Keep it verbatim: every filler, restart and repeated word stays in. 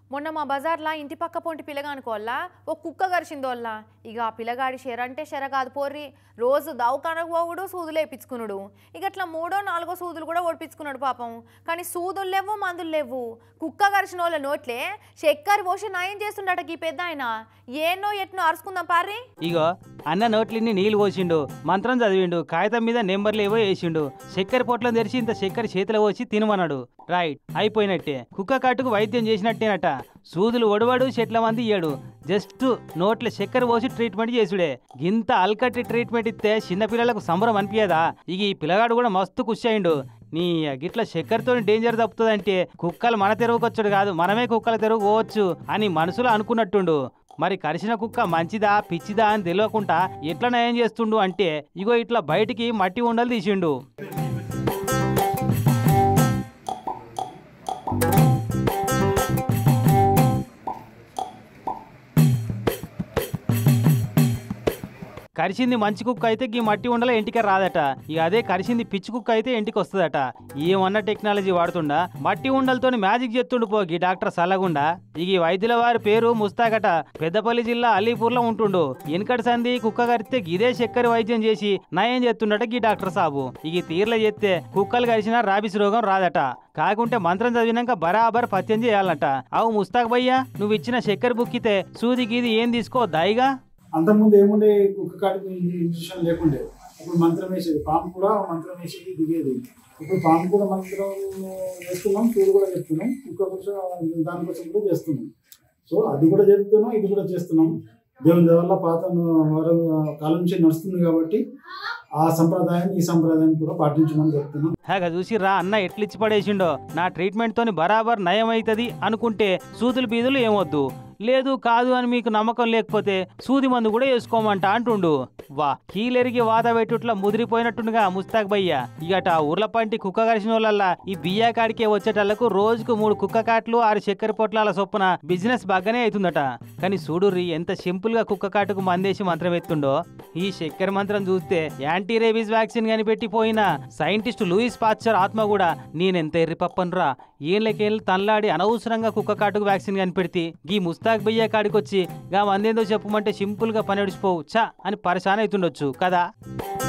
మొన్న మా బజార్లో ఇంటి పక్క పొంటి పిల్లగానుకోల్లా ఓ కుక్క గరిచిందోల్లా ఇక ఆ పిల్లగాడి షెర అంటే షెర కాదు పోర్రి రోజు దవాఖానకు పోవుడు సూదులు వేయించుకున్నాడు ఇక అట్లా మూడో నాలుగో సూదులు కూడా ఓడిపించుకున్నాడు పాపం కానీ సూదులు లేవు మందులు లేవు కుక్క గరిచిన వాళ్ళ నోట్లే చక్కెర పోసి నయం చేస్తుండట ఈ పెద్ద ఆయన ఏనో ఎట్నో అరుచుకుందాం పార్రి ఇగో అన్న నోట్లిన్ని నీళ్లు పోసిండు మంత్రం చదివిండు కాగితం మీద నెంబర్లు ఏవో వేసిండు చక్కెర పొట్లం తెరిచి ఇంత చక్కెర చేతిలో పోసి తినమన్నాడు రైట్ అయిపోయినట్టే కుక్క కాటుకు వైద్యం చేసినట్టేనట సూదులు ఒడవాడు చెట్ల మంది ఇయ్యాడు జస్ట్ నోట్ల చక్కెర పోసి ట్రీట్మెంట్ చేసుడే ఇంత అల్కట్టి ట్రీట్మెంట్ ఇస్తే చిన్నపిల్లలకు సంబరం అనిపించదా ఇక ఈ పిల్లగాడు కూడా మస్తు ఖుషి అయిండు నీ గిట్ల చక్కెరతో డేంజర్ తప్పుతుందంటే కుక్కలు మన తెరువుకొచ్చాడు కాదు మనమే కుక్కల తెరువు పోవచ్చు అని మనసులో అనుకున్నట్టుండు మరి కరిసిన కుక్క మంచిదా పిచ్చిదా అని తెలియకుండా ఎట్లా నయం చేస్తుండు అంటే ఇగో ఇట్లా బయటికి మట్టి ఉండలు తీసిండు కరిసింది మంచి కుక్క అయితే ఈ మట్టి ఉండల ఇంటికి రాదట ఇక అదే కరిసింది పిచ్చి కుక్క అయితే ఇంటికి వస్తుందట ఏమన్న టెక్నాలజీ వాడుతుండా మట్టి ఉండలతో మ్యాజిక్ చేస్తుండు పోగి డాక్టర్ సల్లగుండా ఇక ఈ వైద్యుల వారి పేరు ముస్తాకట పెద్దపల్లి జిల్లా అలీపూర్లో ఉంటుండు వెనకటి సంది కుక్క కరిస్తే ఇదే చక్కెర వైద్యం చేసి నయం చేస్తుండట ఈ డాక్టర్ సాబు ఇక తీర్ల చేస్తే కుక్కలు కరిచినా రాబిస్ రోగం రాదట కాకుంటే మంత్రం చదివినాక బరాబర్ పత్యం చేయాలట అవు ముస్తాక్ భయ్యా నువ్వు ఇచ్చిన చక్కెర బుక్కితే సూది గీది ఏం తీసుకో దాయిగా అంతకుముందు ఏముండే కుక్క కాటికి ఇంజక్షన్ లేకుండే ఇప్పుడు మంత్రం వేసేది పాము కూడా మంత్రం వేసేది దిగేది ఇప్పుడు పాము కూడా మంత్రం వేస్తున్నాం సూడు కూడా చేస్తున్నాం కుక్క కూడా దానికోసం కూడా చేస్తున్నాం సో అది కూడా చేస్తున్నాం ఇది కూడా చేస్తున్నాం దేవుని దేవల్ల పాత వారం కాలం నుంచి నడుస్తుంది కాబట్టి ఆ సంప్రదాయం ఈ సంప్రదాయం కూడా పాటించమని చెప్తున్నాం హాగా చూసి రా అన్న ఎట్లిచ్చి పడేసిండో నా ట్రీట్మెంట్ తోని బరాబర్ నయం అవుతుంది అనుకుంటే సూదులు బీదులు ఏమొద్దు లేదు కాదు అని మీకు నమ్మకం లేకపోతే సూది మందు కూడా వేసుకోమంట అంటుండు వా కీలెరిగి వాత పెట్టుట్లా ముదిరిపోయినట్టుండగా ముస్తాక్ భయ్య ఇగట ఉర్లపంటి కుక్క కరిసిన వాళ్ళ ఈ బియ్య కాడికే వచ్చేటళ్లకు రోజుకు మూడు కుక్క కాట్లు ఆరు చక్కెర పొట్లాల చొప్పున బిజినెస్ బాగానే అవుతుందట కానీ చూడుర్రి ఎంత సింపుల్ గా కుక్క కాటుకు మందేసి మంత్రం ఎత్తుండో ఈ చక్కెర మంత్రం చూస్తే యాంటీ రేబీస్ వ్యాక్సిన్ కనిపెట్టిపోయిన సైంటిస్ట్ లూయిస్ పాస్చర్ ఆత్మ కూడా నేనెంత ఎర్రిపప్పనురా ఏళ్ళకేళ్ళు తనలాడి అనవసరంగా కుక్క కాటుకు వ్యాక్సిన్ కనిపెడితే ఈ ముస్తాక్ భయ్య కాడికొచ్చి గా మందేందో చెప్పమంటే సింపుల్ గా పని నడిచిపోవు చా అని పరిశాన్ అవుతుండొచ్చు కదా.